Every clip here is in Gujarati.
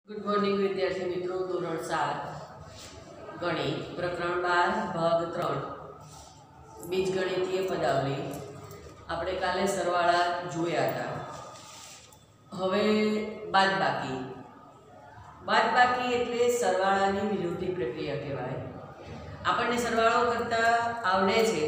गुड मॉर्निंग विद्यार्थी मित्रों। धोरण 7 गणित प्रकरण 12 भाग 3 बीजगणितीय पदावली આપણે કાલે સરવાળા જોયા હતા। હવે બાદબાકી એટલે સરવાળાની વિરોધી પ્રક્રિયા કહેવાય। આપણને સરવાળો કરતા આવડે છે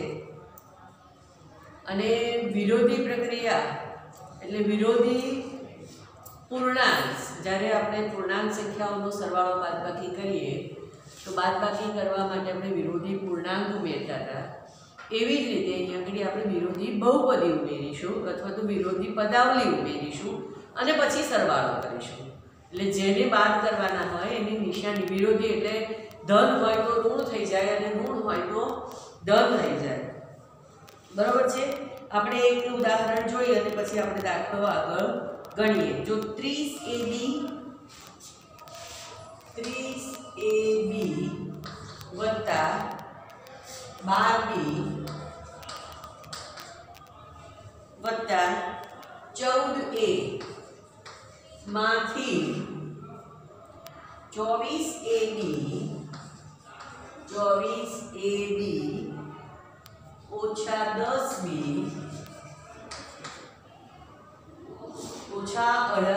અને વિરોધી પ્રક્રિયા એટલે વિરોધી पूर्णांक જ્યારે આપણે પૂર્ણાંક સંખ્યાઓનો સરવાળો બાદબાકી કરીએ તો બાદબાકી કરવા માટે આપણે વિરોધી પૂર્ણાંક ઉમેરતા હતા। એવી જ રીતે અહીંયા આગળ આપણે વિરોધી બહુપદી ઉમેરીશું અથવા તો વિરોધી પદાવલી ઉમેરીશું અને પછી સરવાળો કરીશું। એટલે જેને બાદ કરવાના હોય એની નિશાની વિરોધી એટલે ધન હોય તો ઋણ થઈ જાય અને ઋણ હોય તો ધન થઈ જાય। બરાબર છે। આપણે એક ઉદાહરણ જોઈએ અને પછી આપણે દાખલો આગળ गणिए। जो 30 AB वत्ता 12B वत्ता 14A माथी 24AB ओछा 10B ओछा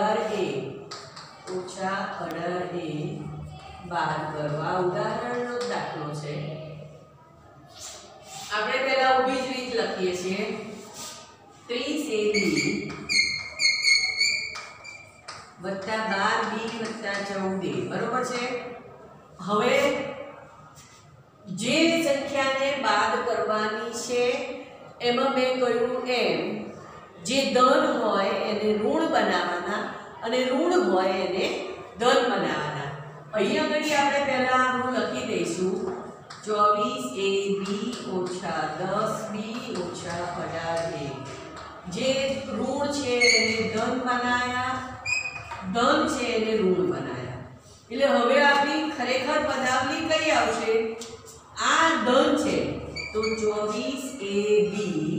18A बार करवा उदाहरणનો દાખલો છે। આપણે પહેલા ઊભી જ રીત લખીએ છીએ 30AB વત્તા 12B વત્તા 14A બરોબર છે। હવે જે સંખ્યાને બાદ કરવાની છે એમાં મેં કહ્યું એમ जे धन होय एने ऋण बनावाना अने ऋण होय एने धन बनावाना। अहींया घडी आपणे पहेला ऋण लखी दईशुं 24AB ओछा 10B ओछा 18A। जे ऋण छे एने धन बनाया, धन छे एने ऋण बनाया। એટલે હવે આપણી ખરેખર પદાવલી કઈ આવશે? આ ધન છે તો 24AB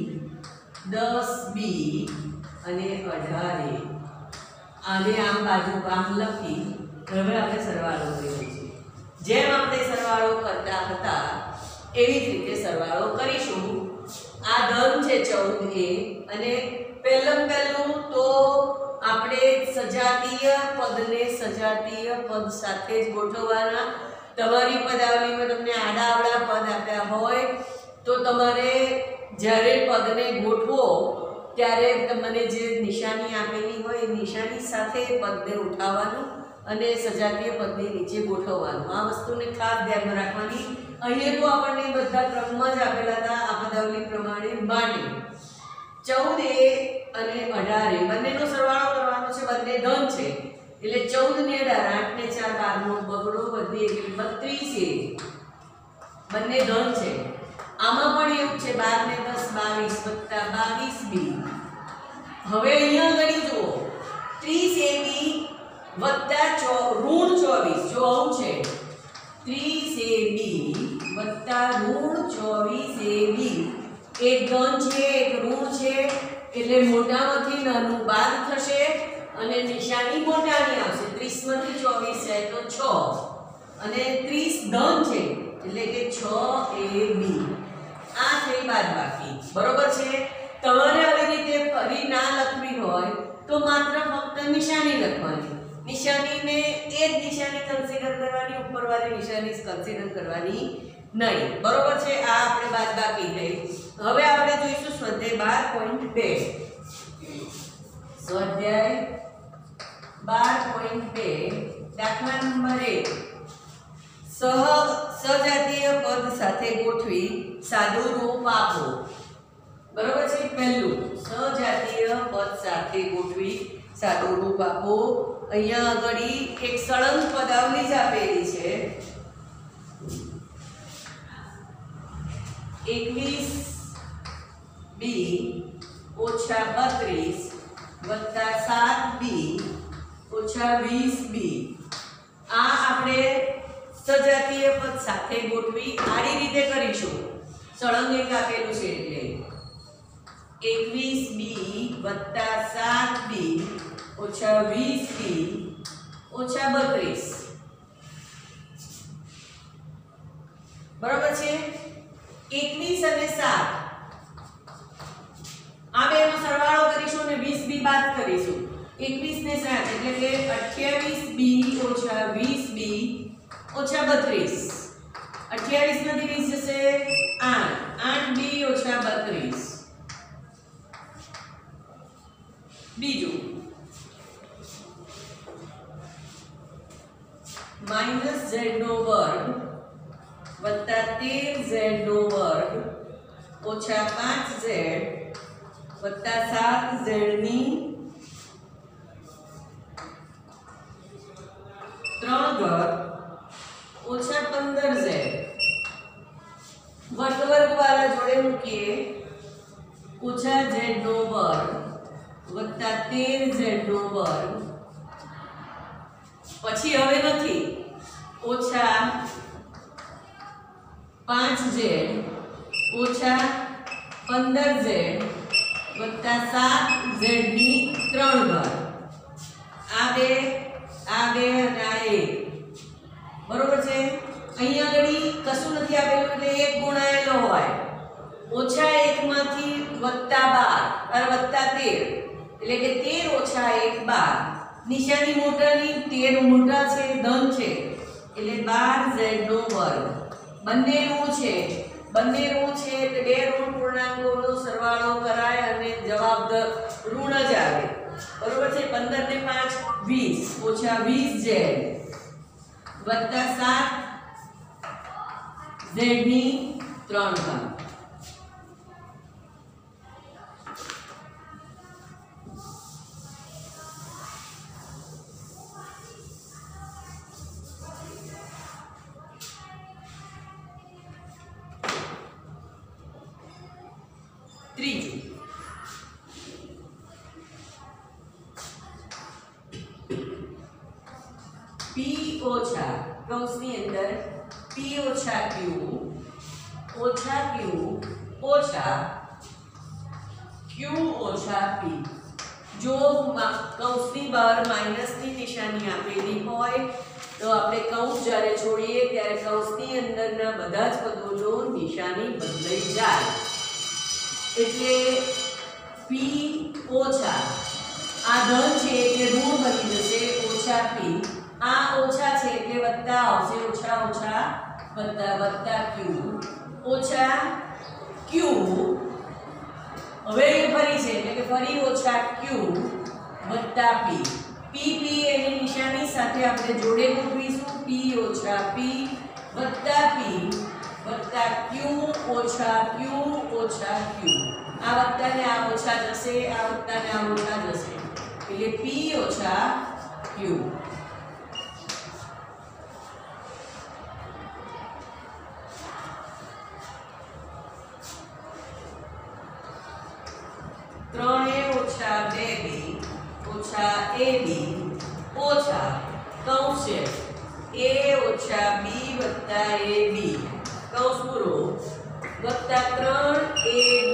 10B અને 18A આને આમ બાજુ આમ લખી હવે આપણે સરવાળો કરીએ છીએ। જેમ આપણે સરવાળો કરતા હતા એવી જ રીતે સરવાળો કરીશું। આ ધન છે 14A અને પહેલું તો આપણે સજાતીય પદને સજાતીય પદ સાથે જ ગોઠવવાના। તમારી પદાવલીમાં તમને આડાઅવળા પદ આપ્યા હોય તો તમારે જ્યારે પદને ગોઠવો ત્યારે તમને જે નિશાની આપેલી હોય એ નિશાની સાથે પદને ઉઠાવવાનું અને સજાતીય પદની નીચે ગોઠવવાનું। આ વસ્તુને ખાસ ધ્યાનમાં રાખવાની। અહીંયા તો આપણને બધા ક્રમમાં જ આપેલા હતા આ પદાવલી પ્રમાણે માટે 14A અને 18A બંનેનો સરવાળો કરવાનો છે। બંને ધન છે એટલે 14 ને 18 8 ને 4 12 નો બગડો બધી એટલે 32A બંને ધન છે। આમાં પણ એવું છે 12 ને 10 22 વત્તા 22B। હવે અહીંયા ગણી જુઓ 30AB વત્તા ઋણ 24 જો આવું છે 30AB વત્તા ઋણ 24AB એક ધન છે એક ઋણ છે એટલે મોટામાંથી નાનું બાદ થશે અને નિશાની મોટાની આવશે। 30 માંથી 24 જાય તો 6 અને 30 ધન છે એટલે કે 6AB आ थई बादबाकी बरोबर छे। तमारे આવી રીતે ફરી ના લખવી હોય તો માત્ર ફક્ત નિશાની લખવાની। નિશાનીને એ જ નિશાની કન્સિડર કરવાની, ઉપરવાળી નિશાની કન્સિડર કરવાની નહીં। બરોબર છે। આ આપણે બાદબાકી થઈ। હવે આપણે જોઈશું સ્વાધ્યાય 12.2 સ્વાધ્યાય 12.2 દાખલા નંબર 1 सजातीय पद साथे गोठवी सादू रूप आपो। बराबर छे। पहलू सजातीय पद साथे गोठवी सादू रूप आपो। अहींया આગળી એક સળંગ પદાવલી જ આપેલી છે 21B ઓછા 32 વત્તા 7B ઓછા 20B। આ આપણે सजातीय पद साथे गोठवी आड़ी रीते करीशुं। सळंग एक आपेલું છે એટલે 21B + 7B - 20B ઓછા 32 બરાબર છે। 21 અને 7 આ બેનો સરવાળો કરીશું અને 20 બી બાદ કરીશું। 21 ને 7 એટલે કે 28 બી ઓછા 20 બી ઓછા 32। 28 માંથી 20 જશે 8 8 બી ઓછા 32। બીજું માઈનસ z નો વર્ગ વત્તા 13z નો વર્ગ ઓછા 5z વત્તા 7z ની 3 ઘાત ઓછા 15z વર્ગ વાળા જોડે મૂકીએ ઓછા z નો વર્ગ વત્તા 13z નો વર્ગ પછી હવે નથી ઓછા 5z ઓછા 15z વત્તા 7z ની 3 ઘાત આ બે અને આ એક બરોબર છે। અહીંયા આગળ કશું નથી આપેલું એટલે એક ગુણાયેલો હોય ઓછા 1 માંથી વત્તા 12 અને વત્તા 13 એટલે કે 13 ઓછા 1 12 નિશાની મોટાની 13 મોટા છે ધન છે એટલે 12z નો વર્ગ બંને ઋણ છે એટલે બે ઋણ પૂર્ણાંકોનો સરવાળો કરાય અને જવાબ ઋણ જ આવે બરોબર છે। 15 ને 5 20 ઓછા 20z વત્તા 7z ની 3 ઘાત ત્રીજું p ઓછા કૌંસની અંદર p ઓછા q ઓછા q ઓછા q ઓછા p જો કૌંસની બહાર માઈનસની નિશાની આપેલી હોય તો આપણે કૌંસ જ્યારે છોડીએ ત્યારે કૌંસની અંદરના બધા જ પદોનો નિશાની બદલાઈ જાય એટલે p ઓછા આ ધન છે એટલે ઋણ બની જશે ઓછા p આ ઓછા છે એટલે વત્તા આવશે ઓછા ઓછા વત્તા વત્તા q ઓછા q હવે એ ફરી છે એટલે કે ફરી ઓછા q વત્તા p p એની નિશાની સાથે આપણે જોડે મૂકીશું p ઓછા p વત્તા q ઓછા q આ વત્તા ને આ ઓછા જશે આ વત્તા ને આ ઓછા જશે એટલે p ઓછા q ઓછા 2b ઓછા ab ઓછા કૌંસ છે a ઓછા b વત્તા ab કૌંસ પૂરો વત્તા 3ab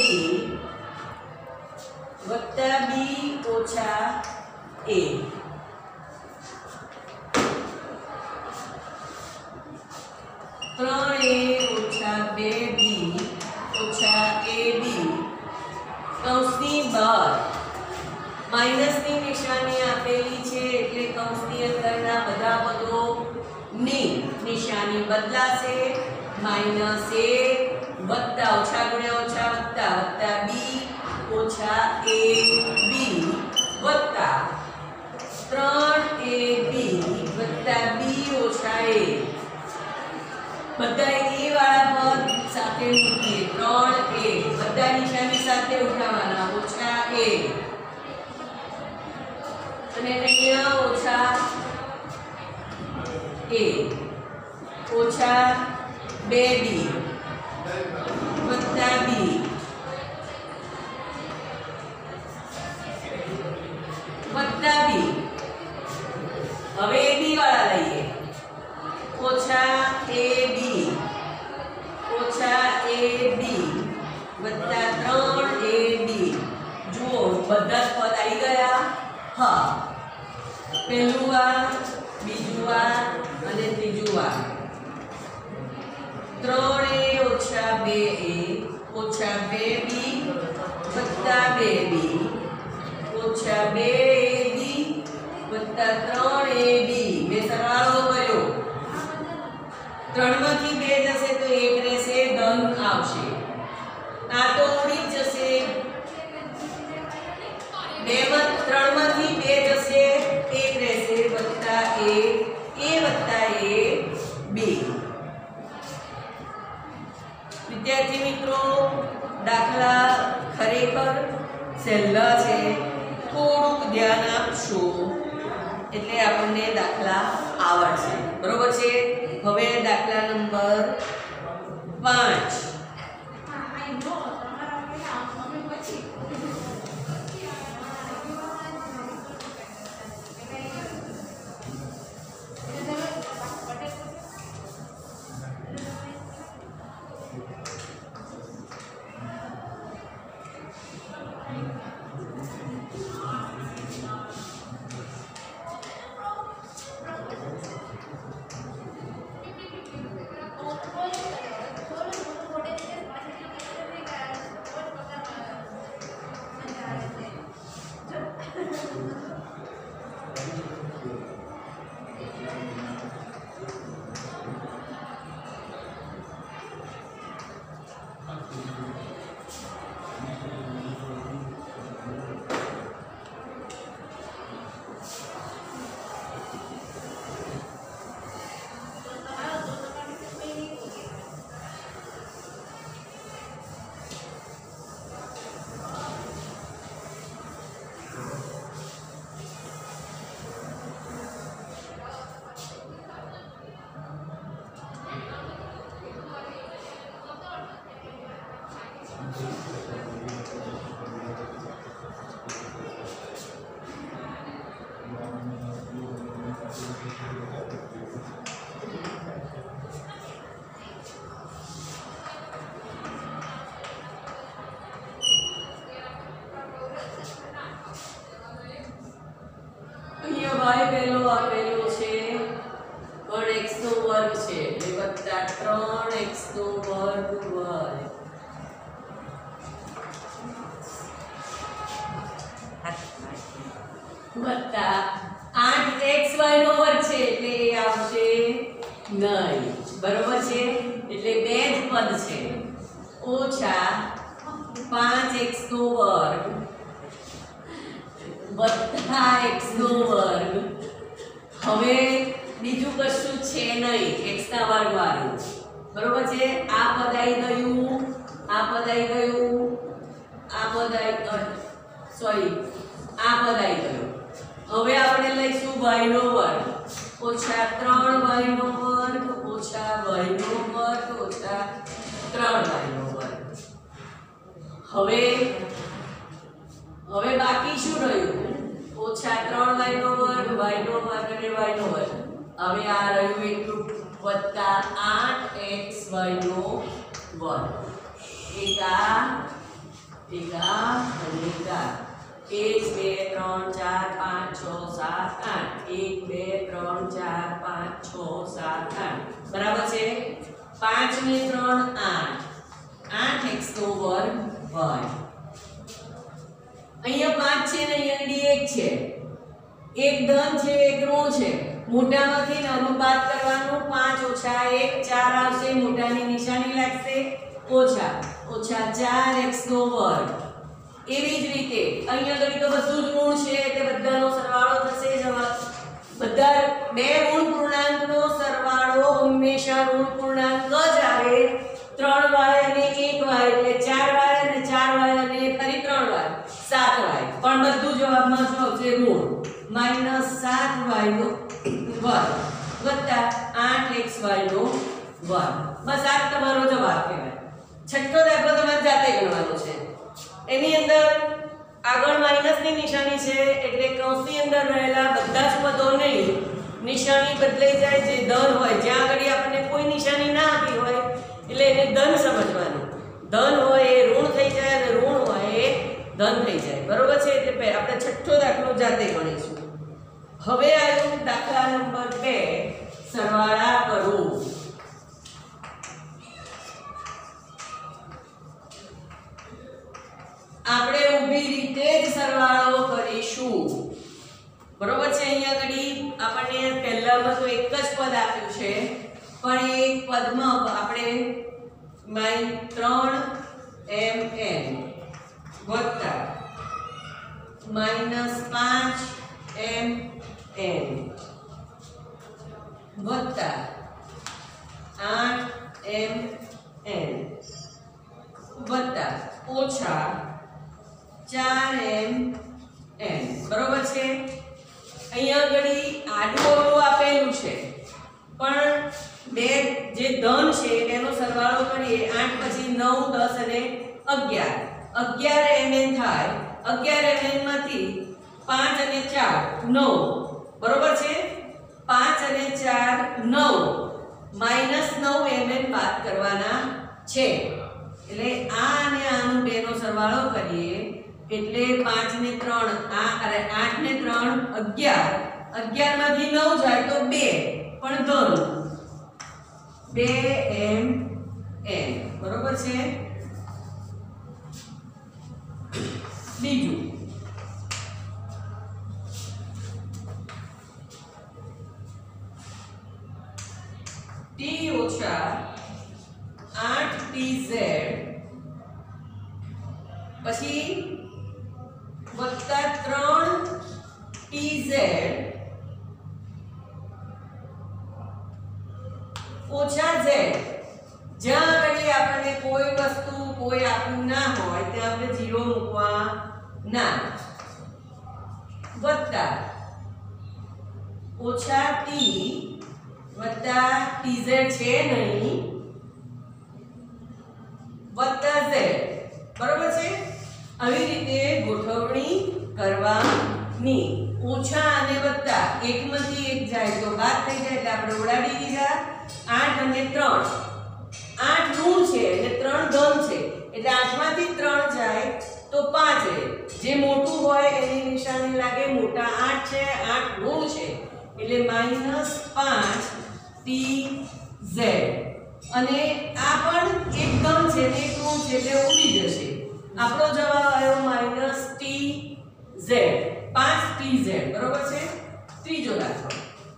વત્તા b ઓછા a 3a ઓછા 2b ઓછા ab કૌંસની બહાર માઈનસની નિશાની આપેલી છે એટલે કૌંસની અંદરના બધા પદોની નિશાની બદલાશે માઈનસ a વત્તા ઓછા ગુણ્યા ઓછા વત્તા વત્તા b ઓછા ab વત્તા 3ab વત્તા b ઓછા a બધા a વાળા પદ સાથે મૂકીએ 3a બધા નિશાની સાથે ઉઠાવવાના ઓછા a અને અહીંયા ઓછા a ઓછા 2b વત્તા b વત્તા b હવે ab વાળા લઈએ ઓછા ab વત્તા 3ab જુઓ બધા જ પદ આવી ગયા હા પહેલું આ વાર અને ત્રીજું વાર 3a ઓછા 2a ઓછા 2b વત્તા 2b ઓછા 2ab વત્તા 3ab બે સરવાળો કર્યો 3 માંથી 2 જશે તો 1 રહેશે ધન આવશે આ તો ઉડી જશે 3 માંથી 2 જશે 1 રહેશે વત્તા a વત્તા a b વિદ્યાર્થી મિત્રો દાખલા ખરેખર સહેલા છે થોડુંક ધ્યાન આપશો એટલે આપણને દાખલા આવડશે બરોબર છે હવે દાખલા નંબર 5 y પહેલો આપેલો છે પણ x નો વર્ગ છે એટલે વત્તા 3x નો વર્ગ વત્તા 8xy નો વર્ગ છે એટલે એ આવશે નહીં બરોબર છે એટલે બે જ પદ છે ઓછા 5x નો વર્ગ વત્તા x નો વર્ગ હવે બીજું કશું છે નહીં x ના વર્ગ વાળું બરોબર છે આ પદ આવી ગયું આ પદ આવી ગયું આ પદ આવી સોરી આ પદ આવી ગયું હવે આપણે લઈશું y નો વર્ગ ઓછા 3y નો વર્ગ ઓછા y નો વર્ગ ઓછા 3y નો વર્ગ હવે બાકી શું રહ્યું ઓછા 3y નો વર્ગ y નો વર્ગ અને y નો વર્ગ હવે આ રહ્યું એટલું વત્તા 8xy નો વર્ગ એક આ અને એક આ 1 2 3 4 5 6 7 8 1 2 3 4 5 6 7 8 બરાબર છે 5 ને 3 8 8x નો વર્ગ y અહીંયા 5 છે ને અહીંયા 1 છે એક ધન છે એક ઋણ છે મોટામાંથી નાનું બાદ કરવાનું 5 ઓછા 1 4 આવશે મોટાની નિશાની લાગશે ઓછા 4x નો વર્ગ એવી જ રીતે અહીંયા આગળ તો બધું જ ઋણ છે એટલે બધાનો સરવાળો થશે જવાબ બધા બે ઋણ પૂર્ણાંકનો સરવાળો હંમેશા ઋણ પૂર્ણાંક જ આવે 3y અને 1y એટલે 4y અને 4y અને ફરી 3y 7y પણ બધું જવાબમાં શું આવશે ઋણ -7y નો વર્ગ વત્તા 8xy નો વર્ગ બસ આ તમારો જવાબ કહેવાય છઠ્ઠો દાખલો તમારે જાતે ગણવાનો છે એની અંદર આગળ માઈનસની નિશાની છે એટલે કૌંસની અંદર રહેલા બધા જ પદો નહીં નિશાની બદલાઈ જાય જે ધન હોય જ્યાં આગળ આપણને કોઈ નિશાની ના આપી હોય એટલે એને ધન સમજવાનું ધન હોય એ ઋણ થઈ જાય અને ઋણ હોય એ ધન થઈ જાય બરોબર છે એટલે આપણે છઠ્ઠો દાખલો જાતે ગણીશું હવે આવ્યું દાખલા નંબર 2, સરવાળા કરો. આપણે ઊભી રીતે જ સરવાળો કરીશું. બરોબર છે. અહીંયા ઘડી આપણને પહેલામાં તો એક જ પદ આપ્યું છે, પણ એક પદમાં આપણે -3mn વત્તા -5mn વત્તા 8mn વત્તા ઓછા 4mn. બરોબર છે. અહીંયા ઘડી આડું આપેલું છે, પણ બે જે ધન છે તેનો સરવાળો કરીએ 8 પછી 9 10 અને 11 mn થાય. 11 mn માંથી 5 અને 4 9. બરોબર છે. 5 અને 4 9 -9 mn બાદ કરવાના છે. એટલે આ અને આનું બેનો સરવાળો કરીએ એટલે 5 ને 3 આ અરે 8 ને 3 11. 11 માંથી 9 જાય તો 2, પણ ધન 2mn. બરોબર છે. બીજું t ઓછા 8tz પછી વત્તા 3tz ઓછા z. જ્યાં આગળ આપણને કોઈ વસ્તુ કોઈ આપ્યું ના હોય ત્યાં આપણે 0 મૂકવા ના. વત્તા ઓછા t વત્તા tz છે નહીં વત્તા z. બરોબર છે. આવી રીતે ગોઠવણી કરવાની. ઓછા અને વત્તા એકમાંથી એક જાય તો બાદ થઈ જાય એટલે આપણે ઉડાડી દીધા. 8 અને 3 8 ઋણ છે એટલે 3 ધન છે એટલે 8 માંથી 3 જાય તો 5 રહે. જે મોટું હોય એની નિશાની લાગે મોટા 8 છે 8 ઋણ છે એટલે -5tz. અને આ પણ એક ધન છે ને એક ઋણ છે એટલે ઉડી જશે. આપણો જવાબ આવ્યો -tz 5tz. બરોબર છે. ત્રીજો દાખલો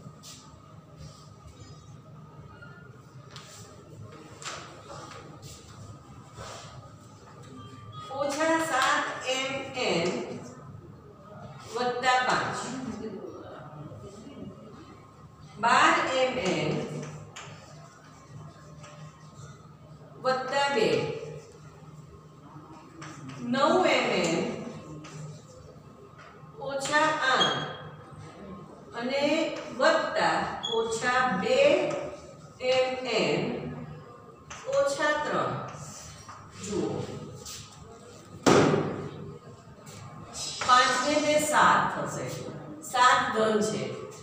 -7mn વત્તા 5 12mn વત્તા 2 9mn ઓછા 8 અને વત્તા ઓછા 2mn ઓછા 3. જુઓ 5 ને 7 થશે. 7 ધન છે.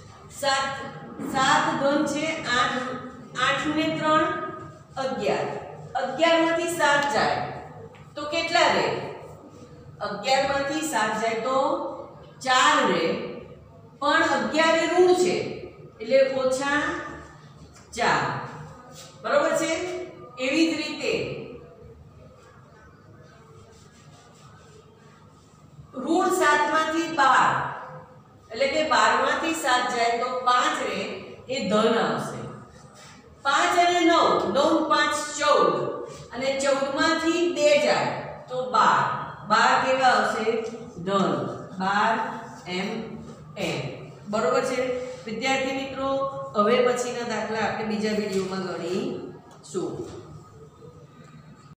7 ધન છે. 8 ને 3 11. 11 માંથી 7 જાય તો કેટલા રહે? 11 માંથી 7 જાય તો 4 રહે, પણ 11 એ ઋણ છે એટલે ઓછા 4. બરોબર છે. એવી જ રીતે ઋણ 7 માંથી 12 એટલે કે 12 માંથી 7 જાય તો 5 રહે, એ ધન આવશે. 5 અને 9 9 5 14 અને 14 માંથી 2 જાય તો 12 12 કેવા આવશે? ધન 12mn. બરોબર છે વિદ્યાર્થી મિત્રો. હવે પછીના દાખલા આપણે બીજા વિડીયોમાં ગણીશું.